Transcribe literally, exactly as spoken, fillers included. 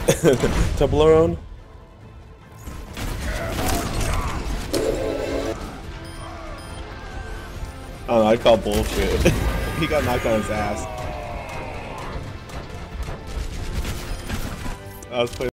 Toblerone? Oh, I call bullshit. He got knocked on his ass. I was playing.